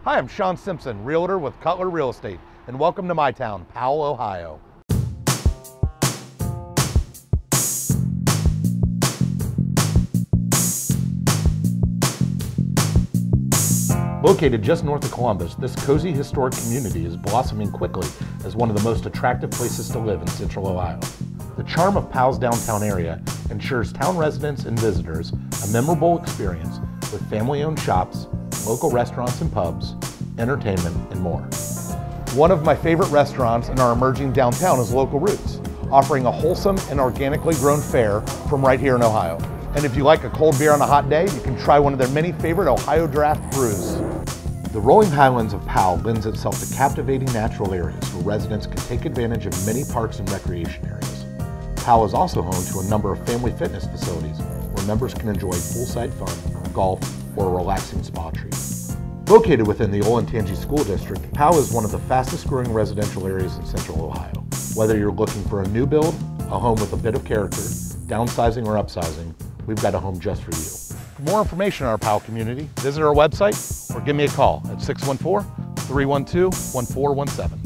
Hi, I'm Sean Simpson, Realtor with Cutler Real Estate, and welcome to my town, Powell, Ohio. Located just north of Columbus, this cozy historic community is blossoming quickly as one of the most attractive places to live in Central Ohio. The charm of Powell's downtown area ensures town residents and visitors a memorable experience with family-owned shops, local restaurants and pubs, entertainment, and more. One of my favorite restaurants in our emerging downtown is Local Roots, offering a wholesome and organically grown fare from right here in Ohio. And if you like a cold beer on a hot day, you can try one of their many favorite Ohio Draft brews. The rolling highlands of Powell lends itself to captivating natural areas where residents can take advantage of many parks and recreation areas. Powell is also home to a number of family fitness facilities where members can enjoy poolside fun, golf, or a relaxing spa treat. Located within the Olentangy School District, Powell is one of the fastest growing residential areas in Central Ohio. Whether you're looking for a new build, a home with a bit of character, downsizing or upsizing, we've got a home just for you. For more information on our Powell community, visit our website or give me a call at 614-312-1417.